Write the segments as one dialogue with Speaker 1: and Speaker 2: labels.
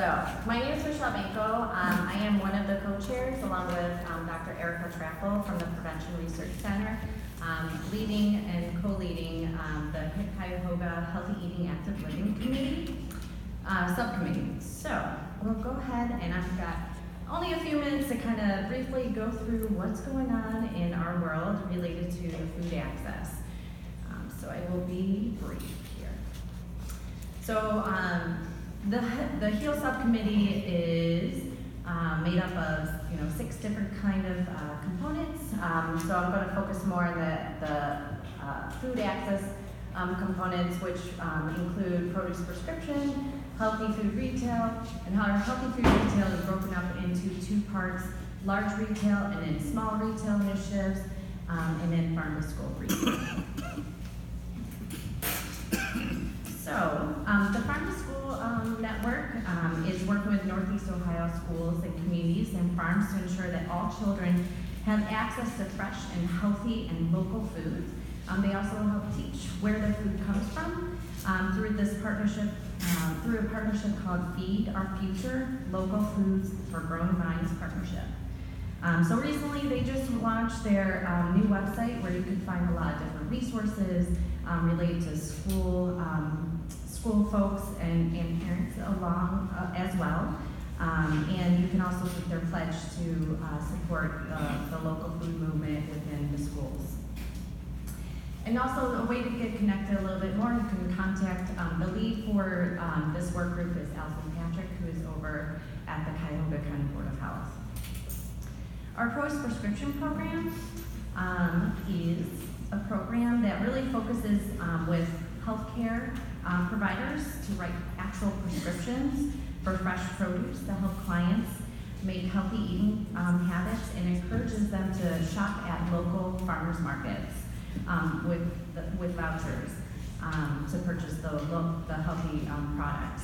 Speaker 1: My name is Michele Benko. I am one of the co-chairs along with Dr. Erica Trappel from the Prevention Research Center, leading and co-leading the HIP-Cuyahoga Healthy Eating Active Living Committee, Subcommittee. So we'll go ahead, and I've got only a few minutes to kind of briefly go through what's going on in our world related to food access. So I will be brief here. So the HEAL Subcommittee is made up of 6 different kind of components. So I'm going to focus more on the food access components, which include produce prescription, healthy food retail, and how our healthy food retail is broken up into 2 parts: large retail and then small retail initiatives, and then farm to school retail. So the farm to school network is working with Northeast Ohio schools and communities and farms to ensure that all children have access to fresh and healthy and local foods. They also help teach where the food comes from through this partnership, through a partnership called Feed Our Future Local Foods for Growing Vines Partnership. So recently they just launched their new website where you can find a lot of different resources related to school folks and parents along as well. And you can also see their pledge to support the local food movement within the schools. And also a way to get connected a little bit more, you can contact the lead for this work group is Alison Patrick, who is over at the Cuyahoga County Board of Health. Our Produce Prescription Program is a program that really focuses with healthcare providers to write actual prescriptions for fresh produce to help clients make healthy eating habits, and encourages them to shop at local farmers markets with vouchers to purchase the healthy products.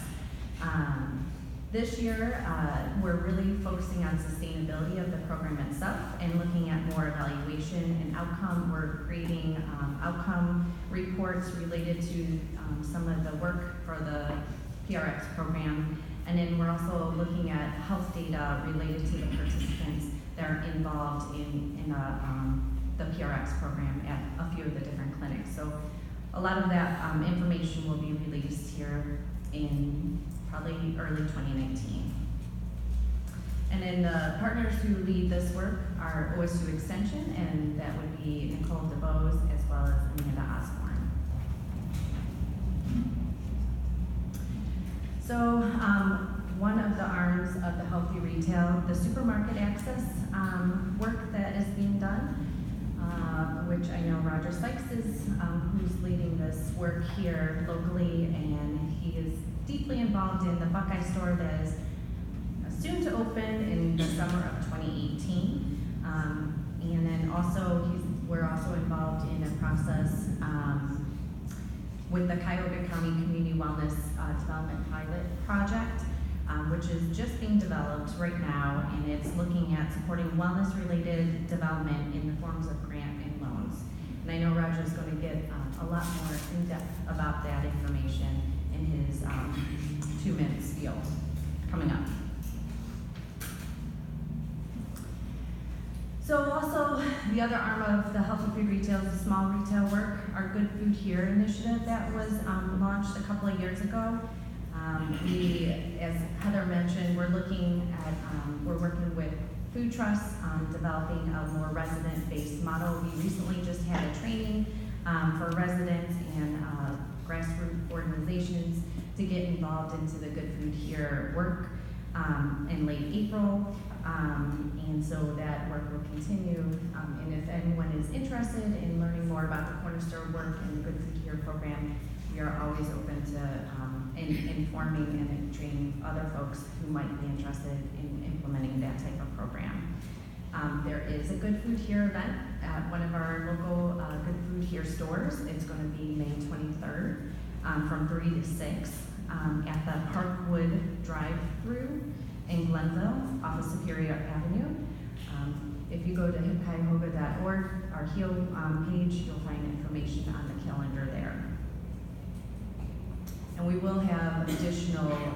Speaker 1: This year, we're really focusing on sustainability of the program itself and looking at more evaluation and outcome. We're creating outcome reports related to some of the work for the PRX program. And then we're also looking at health data related to the participants that are involved in the PRX program at a few of the different clinics. So a lot of that information will be released here in probably early 2019. And then the partners who lead this work are OSU Extension, and that would be Nicole DeBose as well as Amanda Osborne. So one of the arms of the healthy retail, the supermarket access work that is being done, which I know Roger Sykes is who's leading this work here locally, and he is deeply involved in the Buckeye store that is soon to open in the summer of 2018. And then also we're also involved in a process with the Cuyahoga County Community Wellness Development Pilot Project, which is just being developed right now, and it's looking at supporting wellness-related development in the forms of grant and loans. And I know Roger is going to get a lot more in-depth about that information in his 2-minute spiel coming up. So also the other arm of the healthy food retail is the small retail work, our Good Food Here initiative that was launched a couple of years ago. As Heather mentioned, we're looking at, we're working with food trusts on developing a more resident-based model. We recently just had a training for residents and grassroots organizations to get involved into the Good Food Here work in late April. And so that work will continue. And if anyone is interested in learning more about the Corner Store work and the Good Food Here program, we are always open to informing and training other folks who might be interested in implementing that type of program. There is a Good Food Here event at one of our local Good Food Here stores. It's going to be May 23rd from 3 to 6 at the Parkwood drive-through in Glenville off of Superior Avenue. If you go to hipcuyahoga.org, our HEAL page, you'll find information on the calendar there. And we will have additional Good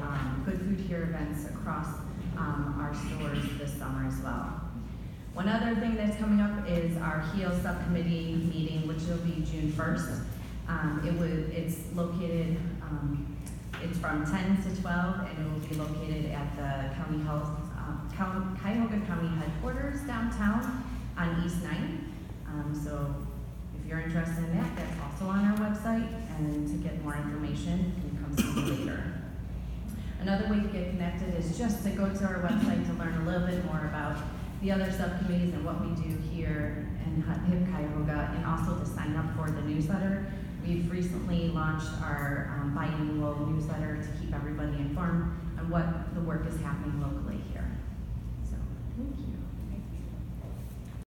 Speaker 1: Good Food Here events across our stores this summer as well. One other thing that's coming up is our HEAL Subcommittee meeting, which will be June 1st. It's located, it's from 10 to 12, and it will be located at the County Health, Cuyahoga County headquarters downtown on East 9th. So if you're interested in that, that's also on our website, and to get more information, you can come see me later. Another way to get connected is just to go to our website to learn a little bit more about the other subcommittees and what we do here in HIP-Cuyahoga, and also to sign up for the newsletter. We've recently launched our biannual newsletter to keep everybody informed on what the work is happening locally here.